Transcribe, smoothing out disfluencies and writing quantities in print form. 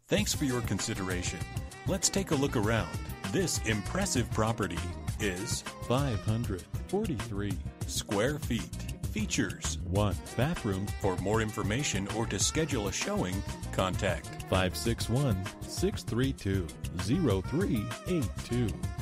Thanks for your consideration. Let's take a look around. This impressive property is 543 square feet. Features 1 bathroom. For more information or to schedule a showing, contact 561-632-0382.